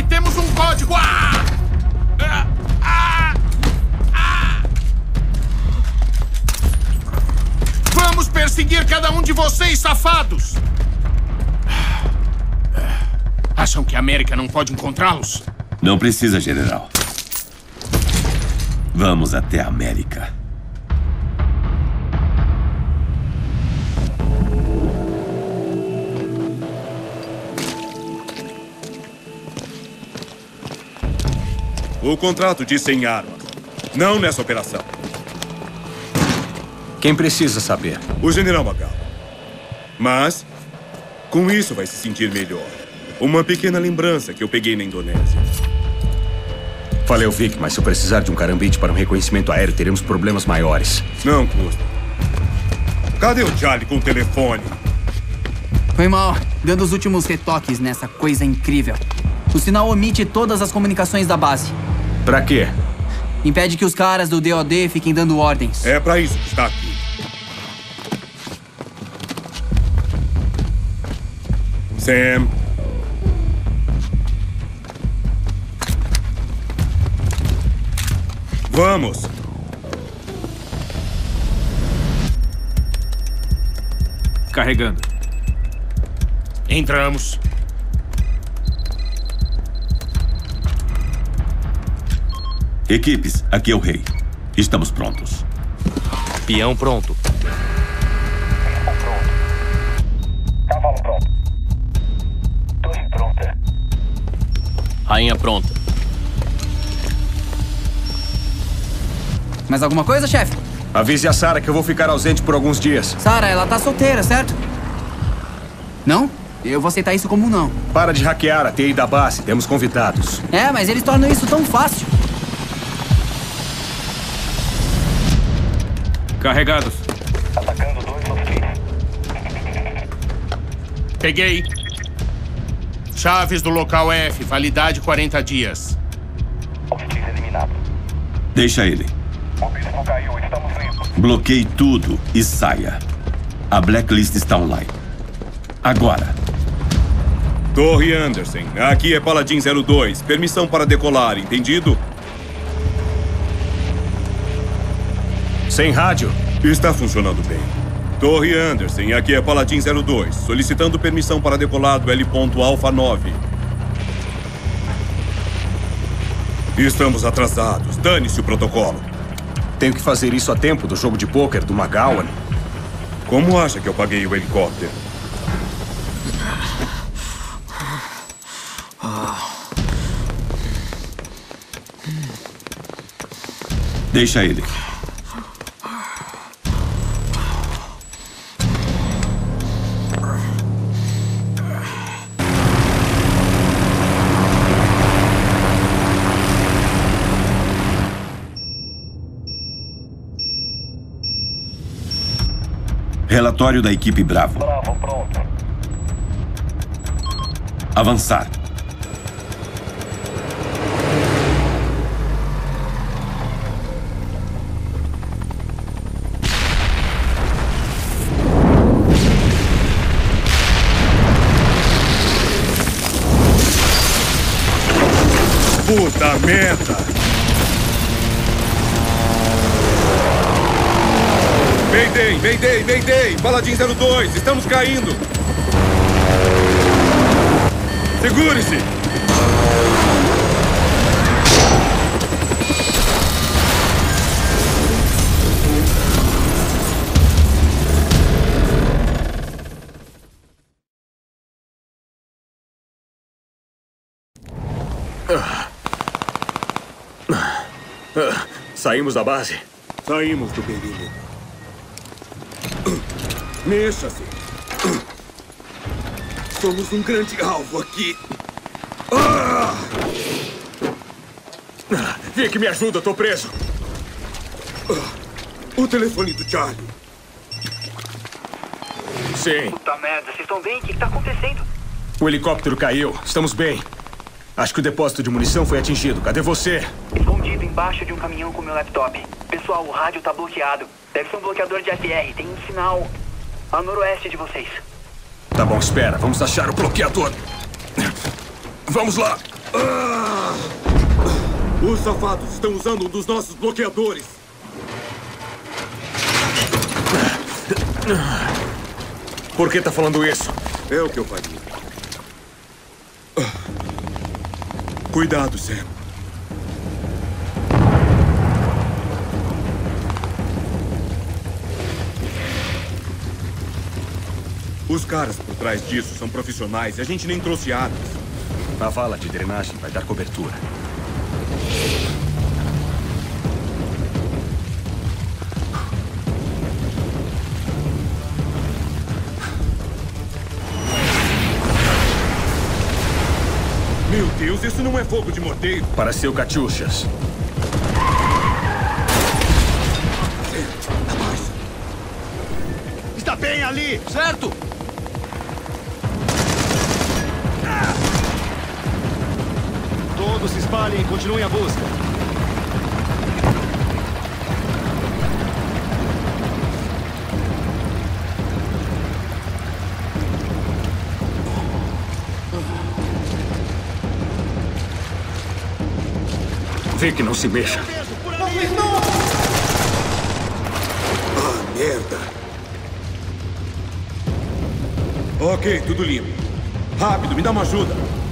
temos um código! Vamos perseguir cada um de vocês, safados! Acham que a América não pode encontrá-los? Não precisa, general. Vamos até a América. O contrato diz sem armas. Não nessa operação. Quem precisa saber? O general Magal. Mas, com isso vai se sentir melhor. Uma pequena lembrança que eu peguei na Indonésia. Valeu, Vic, mas se eu precisar de um carambite para um reconhecimento aéreo, teremos problemas maiores. Não custa. Cadê o Charlie com o telefone? Foi mal, dando os últimos retoques nessa coisa incrível. O sinal omite todas as comunicações da base. Pra quê? Impede que os caras do DOD fiquem dando ordens. É pra isso que está aqui. Sam. Vamos. Carregando. Entramos. Equipes, aqui é o rei. Estamos prontos. Peão pronto. Cavalo pronto. Torre pronta. Rainha pronta. Mais alguma coisa, chefe? Avise a Sarah que eu vou ficar ausente por alguns dias. Sarah, ela tá solteira, certo? Não? Eu vou aceitar isso como um não. Para de hackear a TI da base. Temos convidados. É, mas eles tornam isso tão fácil. Carregados. Atacando 2 hostis. Peguei. Chaves do local F, validade 40 dias. Hostis eliminado. Deixa ele. O bispo caiu, estamos limpos. Bloqueie tudo e saia. A blacklist está online. Agora. Torre Anderson, aqui é Paladin 02. Permissão para decolar, entendido? Sem rádio. Está funcionando bem. Torre Anderson, aqui é Paladin 02. Solicitando permissão para decolar do L.Alpha 9. Estamos atrasados. Dane-se o protocolo. Tenho que fazer isso a tempo do jogo de pôquer do McGowan. Como acha que eu paguei o helicóptero? Deixa ele. Relatório da equipe Bravo. Bravo pronto. Avançar. Puta merda! Mayday, Mayday, Mayday! Paladin 02, estamos caindo! Segure-se! Saímos da base? Saímos do perigo. Mexa-se. Somos um grande alvo aqui. Vic, me ajuda, tô preso. O telefone do Charlie. Sim. Puta merda, vocês estão bem? O que tá acontecendo? O helicóptero caiu. Estamos bem. Acho que o depósito de munição foi atingido. Cadê você? Escondido embaixo de um caminhão com meu laptop. Pessoal, o rádio tá bloqueado. Deve ser um bloqueador de FR. Tem um sinal a noroeste de vocês. Tá bom, espera. Vamos achar o bloqueador. Vamos lá. Os safados estão usando um dos nossos bloqueadores. Por que tá falando isso? É o que eu faria. Cuidado, Sam. Os caras por trás disso são profissionais e a gente nem trouxe armas. A vala de drenagem vai dar cobertura. Meu Deus, isso não é fogo de morteiro. Para seu Catiuxas. Está bem ali! Certo! Todos se espalhem e continuem a busca. Vic, não se mexa. Merda! Ok, tudo limpo. Rápido, me dá uma ajuda.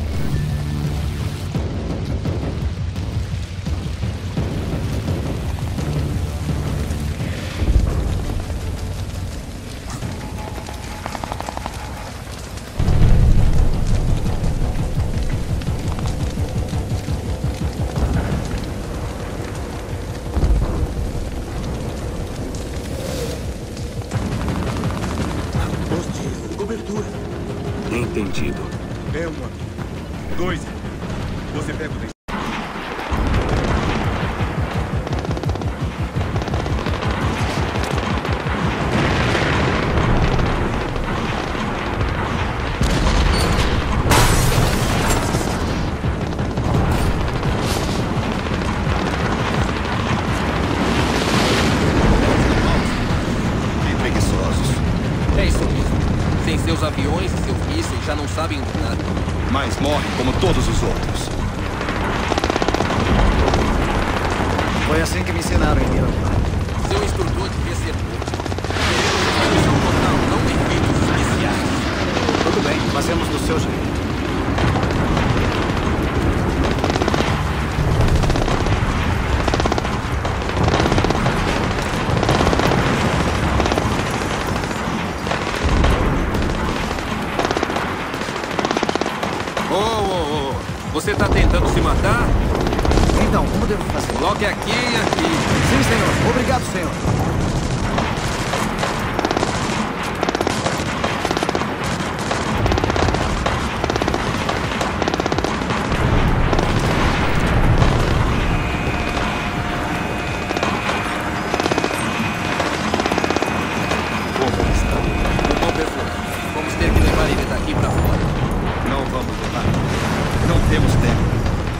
Entendido. É um aqui. 2. Você pega o... Que preguiçosos. É isso mesmo. Sem seus aviões e seus mísseis já não sabem de nada. Mas morrem como todos os outros. Foi assim que me ensinaram em Miramar. Seu instrutor devia ser morto. Missão total, não efeitos especiais. Tudo bem, fazemos do seu jeito. Você tá tentando se matar? Então, como devo fazer? Coloque aqui e aqui. Sim, senhor. Obrigado, senhor. Bom, pessoal, vamos ter que levar ele daqui pra fora. Não vamos levar. Não temos tempo.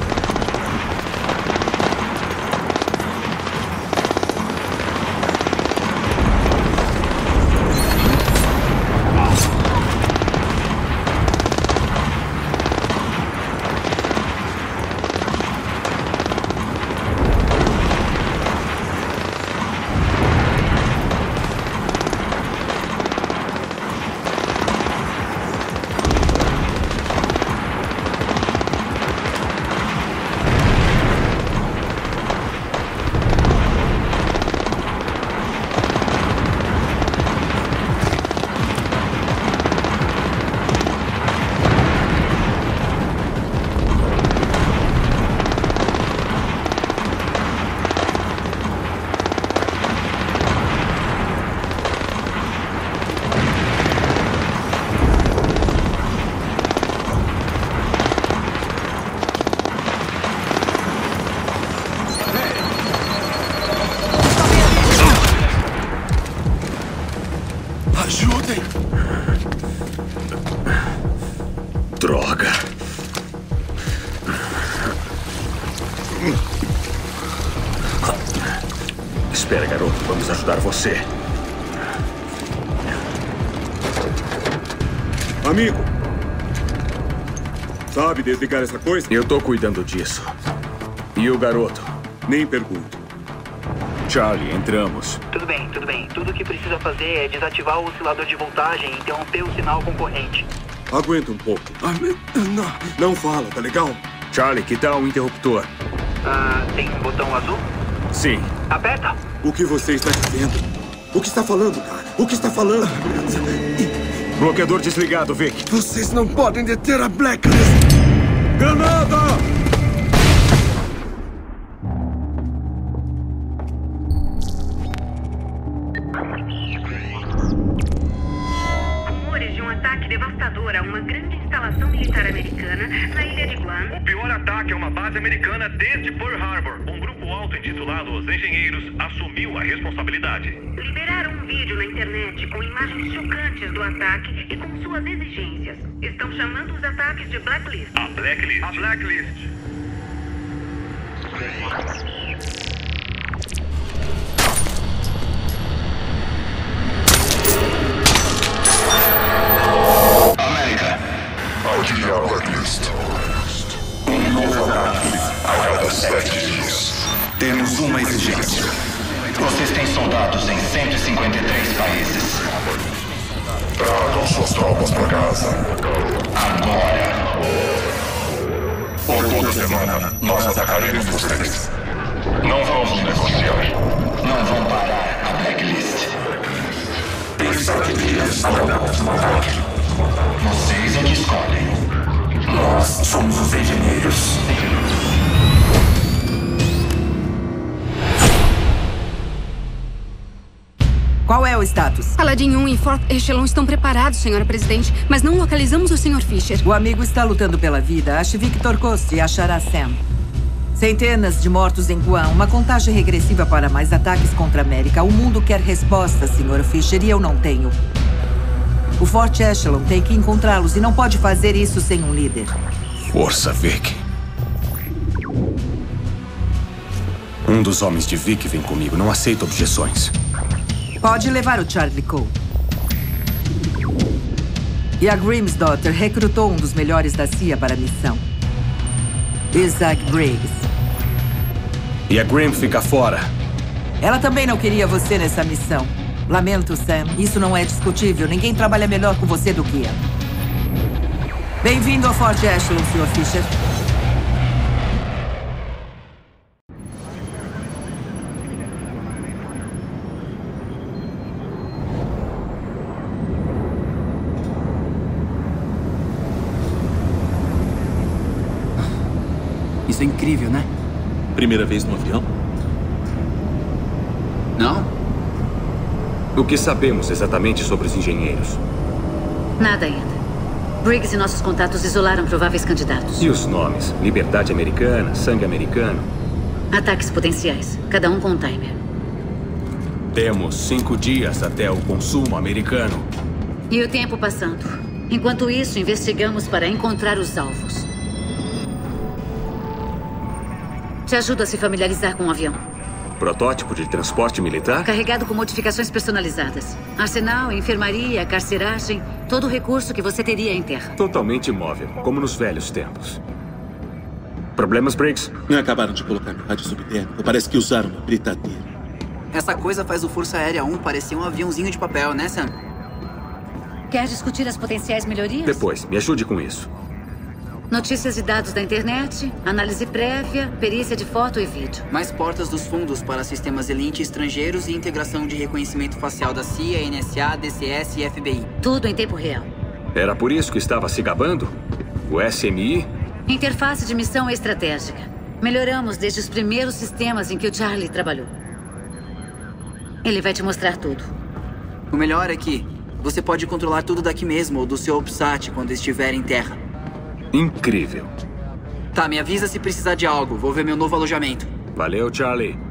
Ajudem! Droga. Espera, garoto. Vamos ajudar você. Amigo! Sabe desligar essa coisa? Eu tô cuidando disso. E o garoto? Nem pergunto. Charlie, entramos. Tudo bem, tudo bem. Tudo o que precisa fazer é desativar o oscilador de voltagem e interromper o sinal concorrente. Aguenta um pouco. Não fala, tá legal? Charlie, que tal o interruptor? Tem um botão azul? Sim. Aperta! O que você está dizendo? O que está falando, cara? O que está falando? Bloqueador desligado, Vic. Vocês não podem deter a Blacklist! Granada! Rumores de um ataque devastador a uma grande instalação militar americana na ilha de Guam. O pior ataque a uma base americana desde Pearl Harbor. Um grupo alto intitulado Os Engenheiros assumiu a responsabilidade. Liberaram um vídeo na internet com imagens chocantes do ataque e com suas exigências. Estão chamando os ataques de Blacklist. A Blacklist. A Blacklist. América. Aqui é a Blacklist. Um novo ataque a cada 7 dias. Temos uma exigência. Vocês têm soldados em 153 países. Tragam suas tropas para casa. Agora. Por toda semana, nós atacaremos vocês. Não vamos negociar. Não vão parar a Blacklist. Tem 7 dias para dar um ataque. Vocês é que escolhem. Nós somos os engenheiros. Qual é o status? Paladin 1 e Fort Echelon estão preparados, senhora presidente, mas não localizamos o Sr. Fisher. O amigo está lutando pela vida. Ache Victor Coast e achará Sam. Centenas de mortos em Guam, uma contagem regressiva para mais ataques contra a América. O mundo quer respostas, Sr. Fisher, e eu não tenho. O Fort Echelon tem que encontrá-los e não pode fazer isso sem um líder. Força, Vic. Um dos homens de Vic vem comigo. Não aceito objeções. Pode levar o Charlie Cole. E a Grimsdottir recrutou um dos melhores da CIA para a missão. Isaac Briggs. E a Grim fica fora. Ela também não queria você nessa missão. Lamento, Sam. Isso não é discutível. Ninguém trabalha melhor com você do que ela. Bem-vindo ao Fort Echelon, Sr. Fisher. Isso é incrível, né? Primeira vez no avião? Não? O que sabemos exatamente sobre os engenheiros? Nada ainda. Briggs e nossos contatos isolaram prováveis candidatos. E os nomes? Liberdade americana, sangue americano? Ataques potenciais, cada um com um timer. Temos 5 dias até o consumo americano. E o tempo passando. Enquanto isso, investigamos para encontrar os alvos. Te ajudo a se familiarizar com o avião. Protótipo de transporte militar? Carregado com modificações personalizadas. Arsenal, enfermaria, carceragem, todo o recurso que você teria em terra. Totalmente imóvel, como nos velhos tempos. Problemas, Briggs? Acabaram de colocar no rádio subtérmico. Parece que usaram uma britadeira. Essa coisa faz o Força Aérea 1 parecer um aviãozinho de papel, né, Sam? Quer discutir as potenciais melhorias? Depois, me ajude com isso. Notícias e dados da internet, análise prévia, perícia de foto e vídeo. Mais portas dos fundos para sistemas Elite estrangeiros e integração de reconhecimento facial da CIA, NSA, DCS e FBI. Tudo em tempo real. Era por isso que estava se gabando? O SMI? Interface de missão estratégica. Melhoramos desde os primeiros sistemas em que o Charlie trabalhou. Ele vai te mostrar tudo. O melhor é que você pode controlar tudo daqui mesmo ou do seu OPSAT quando estiver em terra. Incrível. Tá, me avisa se precisar de algo. Vou ver meu novo alojamento. Valeu, Charlie.